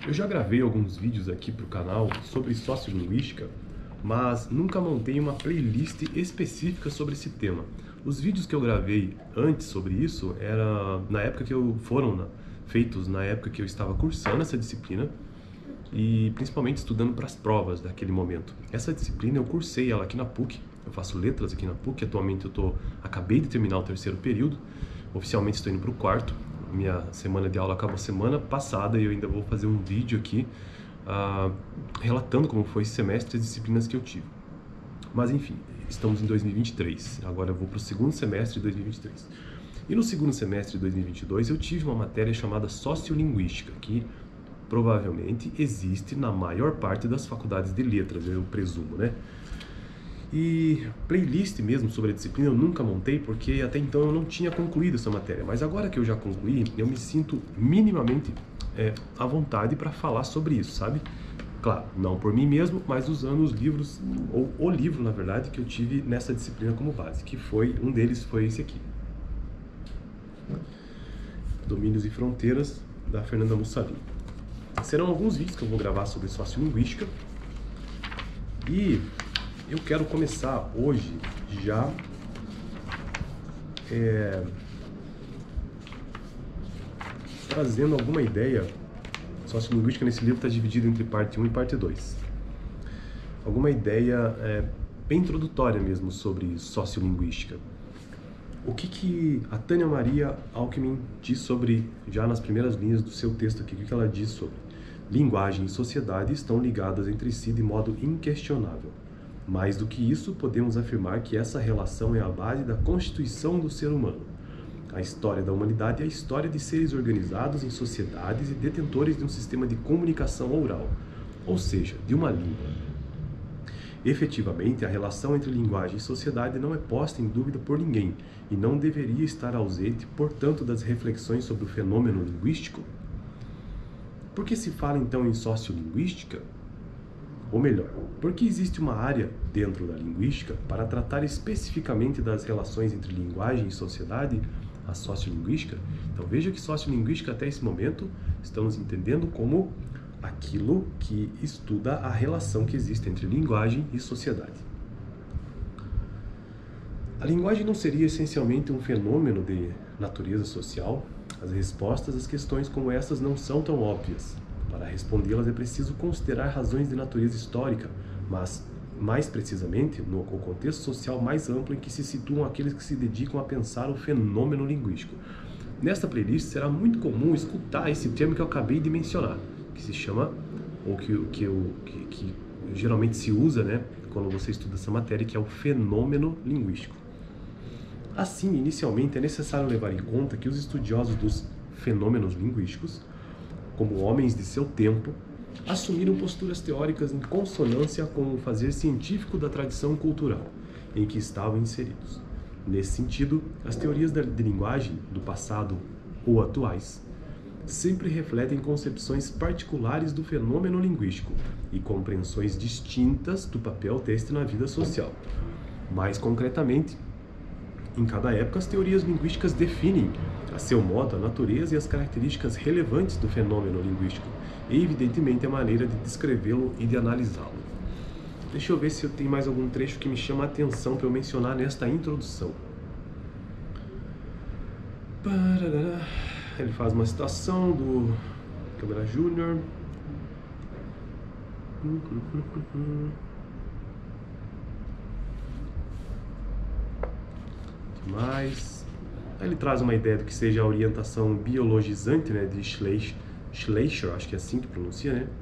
Eu já gravei alguns vídeos aqui para o canal sobre sociolinguística, mas nunca montei uma playlist específica sobre esse tema. Os vídeos que eu gravei antes sobre isso foram feitos na época que eu estava cursando essa disciplina e principalmente estudando para as provas daquele momento. Essa disciplina eu cursei ela aqui na PUC, eu faço letras aqui na PUC, atualmente acabei de terminar o terceiro período, oficialmente estou indo para o quarto. Minha semana de aula acabou semana passada e eu ainda vou fazer um vídeo aqui relatando como foi esse semestre e as disciplinas que eu tive. Mas enfim, estamos em 2023, agora eu vou para o segundo semestre de 2023. E no segundo semestre de 2022 eu tive uma matéria chamada Sociolinguística, que provavelmente existe na maior parte das faculdades de letras, eu presumo, né? E playlist mesmo sobre a disciplina eu nunca montei, porque até então eu não tinha concluído essa matéria. Mas agora que eu já concluí, eu me sinto minimamente à vontade para falar sobre isso, sabe? Claro, não por mim mesmo, mas usando os livros, ou o livro, na verdade, que eu tive nessa disciplina como base, um deles foi esse aqui. Domínios e Fronteiras, da Fernanda Mussolini. Serão alguns vídeos que eu vou gravar sobre sociolinguística. E eu quero começar hoje já trazendo alguma ideia. Sociolinguística nesse livro está dividido entre parte 1 e parte 2. Alguma ideia bem introdutória mesmo sobre sociolinguística. O que a Tânia Maria Alckmin diz sobre, já nas primeiras linhas do seu texto aqui, o que ela diz sobre? Linguagem e sociedade estão ligadas entre si de modo inquestionável. Mais do que isso, podemos afirmar que essa relação é a base da constituição do ser humano. A história da humanidade é a história de seres organizados em sociedades e detentores de um sistema de comunicação oral, ou seja, de uma língua. Efetivamente, a relação entre linguagem e sociedade não é posta em dúvida por ninguém e não deveria estar ausente, portanto, das reflexões sobre o fenômeno linguístico. Por que se fala então em sociolinguística? Ou melhor, por que existe uma área dentro da linguística para tratar especificamente das relações entre linguagem e sociedade, a sociolinguística? Então veja que sociolinguística até esse momento estamos entendendo como aquilo que estuda a relação que existe entre linguagem e sociedade. A linguagem não seria essencialmente um fenômeno de natureza social? As respostas às questões como essas não são tão óbvias. Para respondê-las é preciso considerar razões de natureza histórica, mas, mais precisamente, no contexto social mais amplo em que se situam aqueles que se dedicam a pensar o fenômeno linguístico. Nesta playlist será muito comum escutar esse termo que eu acabei de mencionar, que se chama, ou que geralmente se usa, né, quando você estuda essa matéria, que é o fenômeno linguístico. Assim, inicialmente, é necessário levar em conta que os estudiosos dos fenômenos linguísticos, como homens de seu tempo, assumiram posturas teóricas em consonância com o fazer científico da tradição cultural em que estavam inseridos. Nesse sentido, as teorias de linguagem do passado ou atuais sempre refletem concepções particulares do fenômeno linguístico e compreensões distintas do papel deste na vida social. Mais concretamente, em cada época, as teorias linguísticas definem, a seu modo, a natureza e as características relevantes do fenômeno linguístico e, evidentemente, a maneira de descrevê-lo e de analisá-lo. Deixa eu ver se eu tenho mais algum trecho que me chama a atenção para eu mencionar nesta introdução. Ele faz uma citação do Câmara Júnior. Mais. Aí ele traz uma ideia do que seja a orientação biologizante, né, de Schleicher, acho que é assim que pronuncia, né?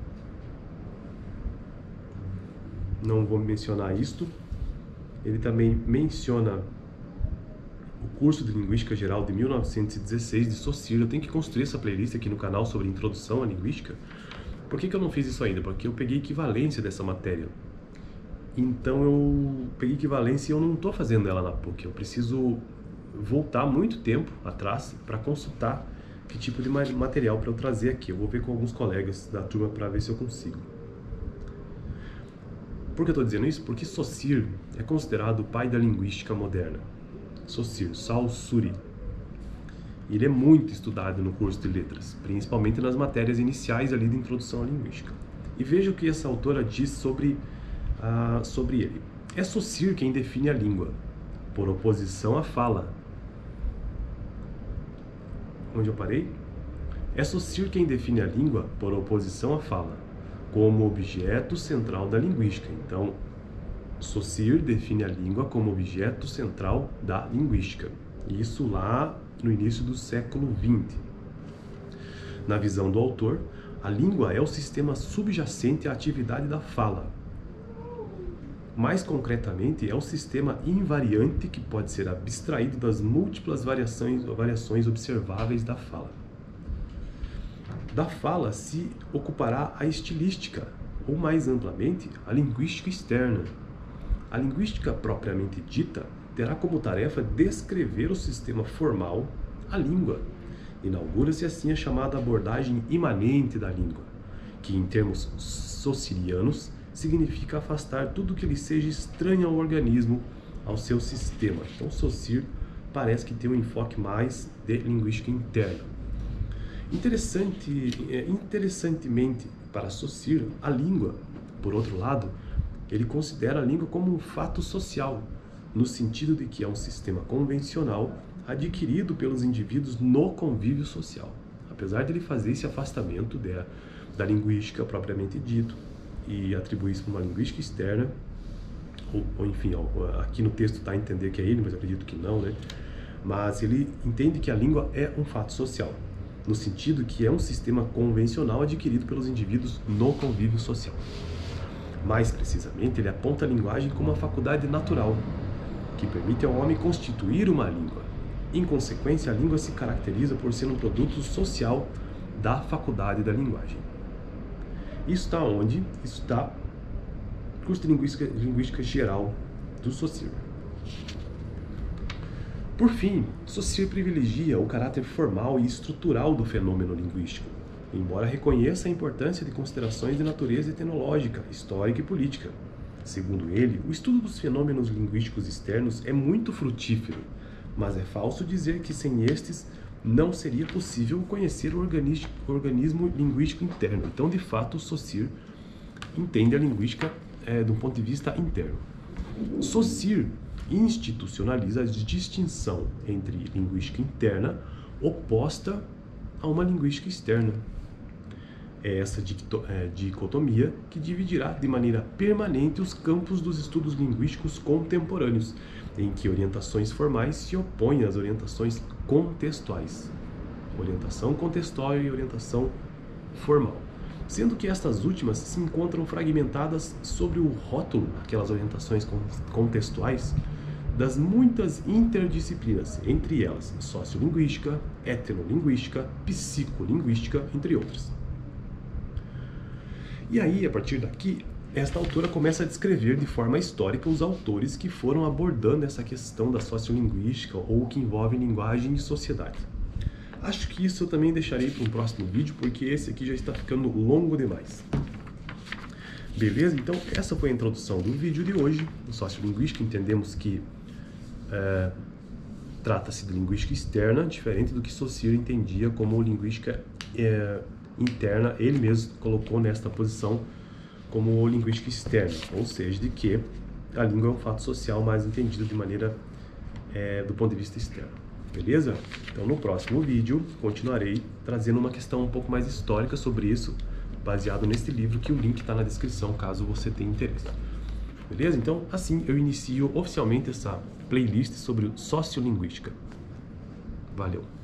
Não vou mencionar isto. Ele também menciona o curso de Linguística Geral de 1916 de Saussure. Eu tenho que construir essa playlist aqui no canal sobre introdução à linguística. Por que eu não fiz isso ainda? Porque eu peguei equivalência dessa matéria. Então eu peguei equivalência e eu não estou fazendo ela na PUC. Eu preciso voltar muito tempo atrás para consultar que tipo de material para eu trazer aqui. Eu vou ver com alguns colegas da turma para ver se eu consigo. Por que eu estou dizendo isso? Porque Saussure é considerado o pai da linguística moderna. Saussure. Ele é muito estudado no curso de letras, principalmente nas matérias iniciais ali de introdução à linguística. E veja o que essa autora diz sobre ele. É Saussure quem define a língua, por oposição à fala. Onde eu parei? É Saussure quem define a língua, por oposição à fala, como objeto central da linguística. Então, Saussure define a língua como objeto central da linguística. Isso lá no início do século XX. Na visão do autor, a língua é o sistema subjacente à atividade da fala. Mais concretamente, é o sistema invariante que pode ser abstraído das múltiplas variações observáveis da fala. Da fala se ocupará a estilística, ou mais amplamente, a linguística externa. A linguística propriamente dita terá como tarefa descrever o sistema formal, a língua. Inaugura-se assim a chamada abordagem imanente da língua, que em termos saussurianos significa afastar tudo que lhe seja estranho ao organismo, ao seu sistema. Então Saussure parece que tem um enfoque mais de linguística interna. Interessantemente, para Saussure, a língua, por outro lado, ele considera a língua como um fato social, no sentido de que é um sistema convencional adquirido pelos indivíduos no convívio social. Apesar de ele fazer esse afastamento da linguística propriamente dito e atribuir isso para uma linguística externa, ou enfim, aqui no texto está a entender que é ele, mas eu acredito que não, né? Mas ele entende que a língua é um fato social, no sentido que é um sistema convencional adquirido pelos indivíduos no convívio social. Mais precisamente, ele aponta a linguagem como uma faculdade natural, que permite ao homem constituir uma língua. Em consequência, a língua se caracteriza por ser um produto social da faculdade da linguagem. Isso está onde? Isso está no curso de linguística geral do Saussure. Por fim, Saussure privilegia o caráter formal e estrutural do fenômeno linguístico, embora reconheça a importância de considerações de natureza etnológica, histórica e política. Segundo ele, o estudo dos fenômenos linguísticos externos é muito frutífero, mas é falso dizer que sem estes não seria possível conhecer o organismo linguístico interno. Então, de fato, Saussure entende a linguística de um ponto de vista interno. Saussure institucionaliza a distinção entre linguística interna oposta a uma linguística externa. É essa dicotomia que dividirá de maneira permanente os campos dos estudos linguísticos contemporâneos, em que orientações formais se opõem às orientações contextuais. Orientação contextual e orientação formal. Sendo que estas últimas se encontram fragmentadas sobre o rótulo, aquelas orientações contextuais, das muitas interdisciplinas, entre elas sociolinguística, etnolinguística, psicolinguística, entre outras. E aí, a partir daqui, esta autora começa a descrever de forma histórica os autores que foram abordando essa questão da sociolinguística ou que envolve linguagem e sociedade. Acho que isso eu também deixarei para um próximo vídeo, porque esse aqui já está ficando longo demais. Beleza? Então, essa foi a introdução do vídeo de hoje, do sociolinguística. Entendemos que trata-se de linguística externa, diferente do que Saussure entendia como linguística interna. Ele mesmo colocou nesta posição como linguística externa, ou seja, de que a língua é um fato social mais entendido de maneira do ponto de vista externo. Beleza? Então no próximo vídeo continuarei trazendo uma questão um pouco mais histórica sobre isso, baseado nesse livro, que o link está na descrição caso você tenha interesse. Beleza? Então assim eu inicio oficialmente essa playlist sobre sociolinguística. Valeu!